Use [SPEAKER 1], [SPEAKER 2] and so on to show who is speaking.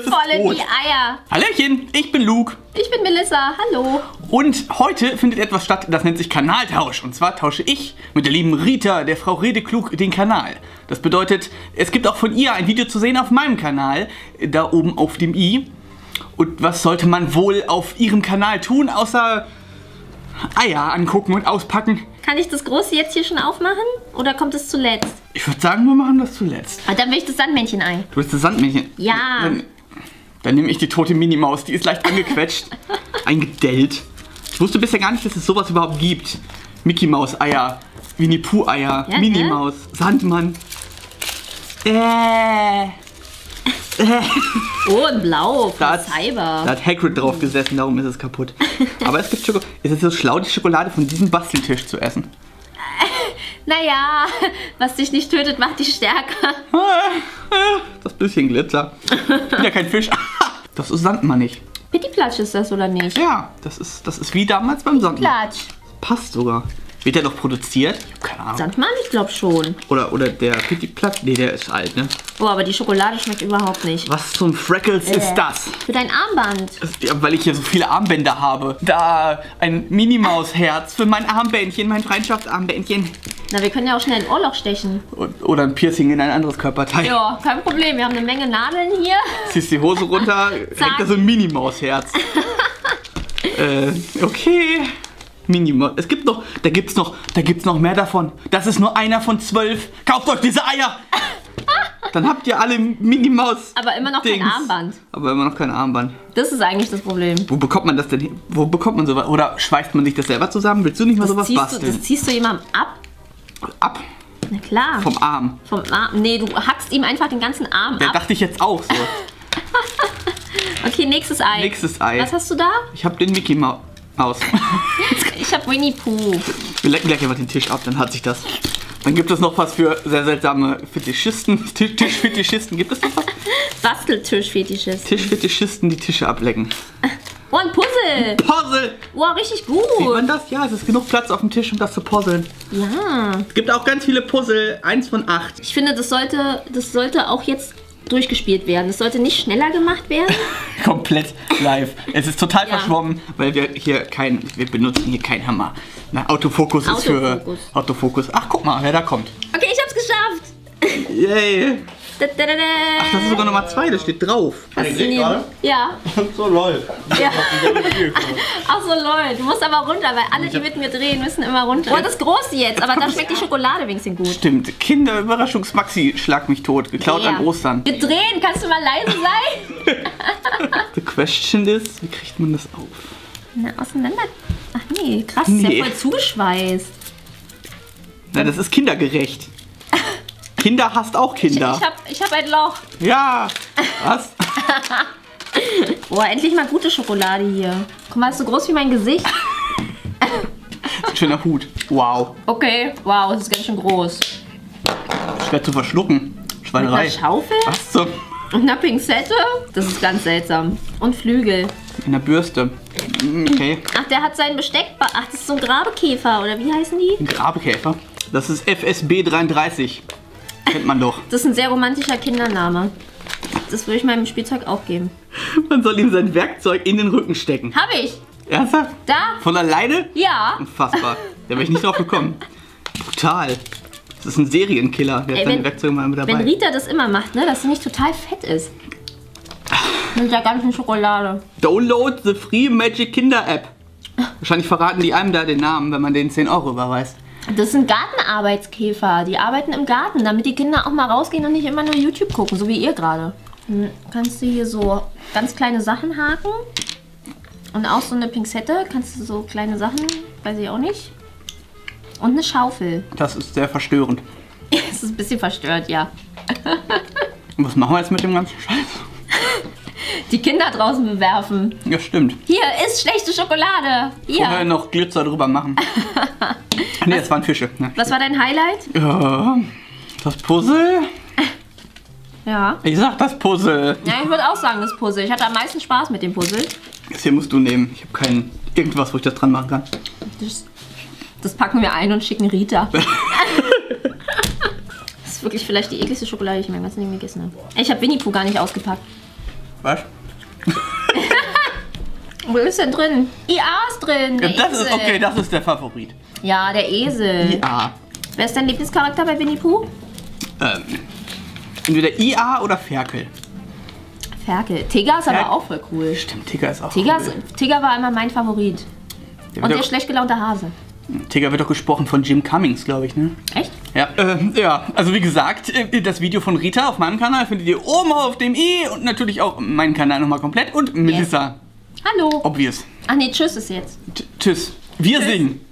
[SPEAKER 1] Voll in die Eier.
[SPEAKER 2] Hallöchen, ich bin Luke.
[SPEAKER 1] Ich bin Melissa, hallo.
[SPEAKER 2] Und heute findet etwas statt, das nennt sich Kanaltausch. Und zwar tausche ich mit der lieben Rita, der Frau Redeklug, den Kanal. Das bedeutet, es gibt auch von ihr ein Video zu sehen auf meinem Kanal, da oben auf dem i. Und was sollte man wohl auf ihrem Kanal tun, außer Eier angucken und auspacken?
[SPEAKER 1] Kann ich das große jetzt hier schon aufmachen? Oder kommt es zuletzt?
[SPEAKER 2] Ich würde sagen, wir machen das zuletzt.
[SPEAKER 1] Ah, dann will ich das Sandmännchen-Ei.
[SPEAKER 2] Du willst das Sandmännchen?
[SPEAKER 1] Ja.
[SPEAKER 2] Dann nehme ich die tote Minimaus, die ist leicht angequetscht, eingedellt. Ich wusste bisher gar nicht, dass es sowas überhaupt gibt. Mickey Maus Eier, Winnie Pooh Eier,
[SPEAKER 1] ja,
[SPEAKER 2] Minimaus, Sandmann.
[SPEAKER 1] Oh, in Blau, von
[SPEAKER 2] Da
[SPEAKER 1] Cyber.
[SPEAKER 2] hat Hagrid drauf gesessen, darum ist es kaputt. Aber es gibt Schokolade. Ist es so schlau, die Schokolade von diesem Basteltisch zu essen?
[SPEAKER 1] Naja, was dich nicht tötet, macht dich stärker.
[SPEAKER 2] Das bisschen Glitzer. Wieder kein Fisch. Das ist Sandmann nicht.
[SPEAKER 1] Pittiplatsch ist das, oder nicht?
[SPEAKER 2] Ja, das ist wie damals beim Sandmann.
[SPEAKER 1] Platsch.
[SPEAKER 2] Passt sogar. Wird der noch produziert? Ich hab keine Ahnung.
[SPEAKER 1] Sandmann? Ich glaube schon.
[SPEAKER 2] Oder der Pittiplatsch? Nee, der ist alt, ne?
[SPEAKER 1] Oh, aber die Schokolade schmeckt überhaupt nicht.
[SPEAKER 2] Was zum Freckles ist das?
[SPEAKER 1] Für dein Armband.
[SPEAKER 2] Ja, weil ich hier so viele Armbänder habe. Da ein Minimaus-Herz für mein Armbändchen, mein Freundschaftsarmbändchen.
[SPEAKER 1] Na, wir können ja auch schnell ein Ohrloch stechen.
[SPEAKER 2] Oder ein Piercing in ein anderes Körperteil.
[SPEAKER 1] Ja, kein Problem. Wir haben eine Menge Nadeln hier.
[SPEAKER 2] Ziehst die Hose runter, hängt da so ein Minimaus-Herz. Okay. Minimaus. Es gibt noch, da gibt's noch mehr davon. Das ist nur einer von 12. Kauft euch diese Eier! Dann habt ihr alle Minimaus.
[SPEAKER 1] Aber immer noch kein Armband.
[SPEAKER 2] Aber immer noch kein Armband.
[SPEAKER 1] Das ist eigentlich das Problem.
[SPEAKER 2] Wo bekommt man das denn hin? Wo bekommt man sowas? Oder schweißt man sich das selber zusammen? Willst du nicht mal sowas basteln?
[SPEAKER 1] Das ziehst du jemandem ab?
[SPEAKER 2] Ab?
[SPEAKER 1] Na klar.
[SPEAKER 2] Vom Arm.
[SPEAKER 1] Vom Arm? Nee, du hackst ihm einfach den ganzen Arm
[SPEAKER 2] Da
[SPEAKER 1] ab.
[SPEAKER 2] dachte ich jetzt auch so.
[SPEAKER 1] Okay, nächstes Ei.
[SPEAKER 2] Nächstes Ei.
[SPEAKER 1] Was hast du da?
[SPEAKER 2] Ich habe den Mickey Maus.
[SPEAKER 1] Ich habe Winnie Pooh.
[SPEAKER 2] Wir lecken gleich einfach den Tisch ab, dann hat sich das. Dann gibt es noch was für sehr seltsame Fetischisten. Tischfetischisten, gibt es noch was?
[SPEAKER 1] Basteltischfetischist.
[SPEAKER 2] Tischfetischisten, die Tische ablecken.
[SPEAKER 1] Oh, ein Puzzle.
[SPEAKER 2] Puzzle!
[SPEAKER 1] Wow, richtig gut.
[SPEAKER 2] Sieht man das? Ja, es ist genug Platz auf dem Tisch, um das zu puzzeln.
[SPEAKER 1] Ja.
[SPEAKER 2] Es gibt auch ganz viele Puzzle, 1 von 8.
[SPEAKER 1] Ich finde, das sollte auch jetzt durchgespielt werden. Das sollte nicht schneller gemacht werden.
[SPEAKER 2] Komplett live. Es ist total
[SPEAKER 1] Ja.
[SPEAKER 2] verschwommen, weil wir benutzen hier keinen Hammer. Na, Autofokus ist für Autofokus. Ach, guck mal, wer da kommt.
[SPEAKER 1] Okay, ich hab's geschafft.
[SPEAKER 2] Yay.
[SPEAKER 1] Da, da, da, da.
[SPEAKER 2] Ach, das ist sogar Nummer 2, das steht drauf.
[SPEAKER 1] Faszinierend. Ja.
[SPEAKER 3] So lol.
[SPEAKER 1] Ja. Ach so, lol. Du musst aber runter, weil alle, die mit mir drehen, müssen immer runter. Oh, das große jetzt, aber da schmeckt die Schokolade wenigstens gut.
[SPEAKER 2] Stimmt, Kinderüberraschungsmaxi, schlag mich tot, geklaut an Ostern.
[SPEAKER 1] Wir drehen, kannst du mal leise sein?
[SPEAKER 2] The question is, wie kriegt man das auf?
[SPEAKER 1] Na, auseinander. Ach nee, krass, ist ja voll zugeschweißt.
[SPEAKER 2] Na, das ist kindergerecht. Kinder hasst auch Kinder.
[SPEAKER 1] Ich hab ein Loch.
[SPEAKER 2] Ja. Was?
[SPEAKER 1] Boah, endlich mal gute Schokolade hier. Guck mal, ist so groß wie mein Gesicht.
[SPEAKER 2] Ein schöner Hut. Wow.
[SPEAKER 1] Okay, wow, das ist ganz schön groß.
[SPEAKER 2] Schwer zu verschlucken.
[SPEAKER 1] Mit
[SPEAKER 2] Schweinerei.
[SPEAKER 1] einer Schaufel
[SPEAKER 2] Was zum?
[SPEAKER 1] und einer Pinzette. Das ist ganz seltsam. Und Flügel.
[SPEAKER 2] In der Bürste. Okay.
[SPEAKER 1] Ach, der hat sein Besteck. Ach, das ist so ein Grabekäfer, oder wie heißen die?
[SPEAKER 2] Ein Grabekäfer. Das ist FSB 33. Kennt man doch.
[SPEAKER 1] Das ist ein sehr romantischer Kindername. Das würde ich meinem Spielzeug auch geben.
[SPEAKER 2] Man soll ihm sein Werkzeug in den Rücken stecken.
[SPEAKER 1] Hab ich.
[SPEAKER 2] Ernsthaft?
[SPEAKER 1] Da?
[SPEAKER 2] Von alleine?
[SPEAKER 1] Ja.
[SPEAKER 2] Unfassbar. Da wäre ich nicht drauf gekommen. Brutal. Das ist ein Serienkiller. Der hat seine Werkzeuge mal mit dabei.
[SPEAKER 1] Wenn Rita das immer macht, ne, dass sie nicht total fett ist. Mit der ganzen Schokolade.
[SPEAKER 2] Download the Free Magic Kinder App. Wahrscheinlich verraten die einem da den Namen, wenn man denen 10 € überweist.
[SPEAKER 1] Das sind Gartenarbeitskäfer. Die arbeiten im Garten, damit die Kinder auch mal rausgehen und nicht immer nur YouTube gucken, so wie ihr gerade. Dann kannst du hier so ganz kleine Sachen haken. Und auch so eine Pinzette. Kannst du so kleine Sachen, weiß ich auch nicht. Und eine Schaufel.
[SPEAKER 2] Das ist sehr verstörend.
[SPEAKER 1] Das ist ein bisschen verstört, ja.
[SPEAKER 2] Und was machen wir jetzt mit dem ganzen Scheiß?
[SPEAKER 1] Die Kinder draußen bewerfen.
[SPEAKER 2] Ja, stimmt.
[SPEAKER 1] Hier ist schlechte Schokolade.
[SPEAKER 2] Vorher
[SPEAKER 1] Hier.
[SPEAKER 2] noch Glitzer drüber machen. Ne, das waren Fische. Ne?
[SPEAKER 1] Was war dein Highlight?
[SPEAKER 2] Ja, das Puzzle.
[SPEAKER 1] Ja.
[SPEAKER 2] Ich sag das Puzzle.
[SPEAKER 1] Ja, ich würde auch sagen, das Puzzle. Ich hatte am meisten Spaß mit dem Puzzle.
[SPEAKER 2] Das hier musst du nehmen. Ich habe kein irgendwas, wo ich das dran machen kann.
[SPEAKER 1] Das packen wir ein und schicken Rita. Das ist wirklich vielleicht die ekligste Schokolade, die ich in meinem ganzen Leben gegessen habe. Ich habe Winnie Pooh gar nicht ausgepackt.
[SPEAKER 2] Was?
[SPEAKER 1] Wo ist denn drin? IA ist drin. Der
[SPEAKER 2] Das ist,
[SPEAKER 1] Esel.
[SPEAKER 2] okay, das ist der Favorit.
[SPEAKER 1] Ja, der Esel.
[SPEAKER 2] IA.
[SPEAKER 1] Wer ist dein Lieblingscharakter bei Winnie Pooh?
[SPEAKER 2] Entweder IA oder Ferkel.
[SPEAKER 1] Ferkel. Tigger ist aber auch voll cool.
[SPEAKER 2] Stimmt, Tigger ist auch
[SPEAKER 1] Tigger
[SPEAKER 2] cool.
[SPEAKER 1] war immer mein Favorit. Und der schlecht gelaunte Hase.
[SPEAKER 2] Tigger wird doch gesprochen von Jim Cummings, glaube ich, ne?
[SPEAKER 1] Echt?
[SPEAKER 2] Ja, ja, also wie gesagt, das Video von Rita auf meinem Kanal findet ihr oben auf dem i und natürlich auch meinen Kanal nochmal komplett und Melissa.
[SPEAKER 1] Hallo.
[SPEAKER 2] Obvious.
[SPEAKER 1] Ach nee, tschüss ist jetzt.
[SPEAKER 2] Tschüss. Wir singen.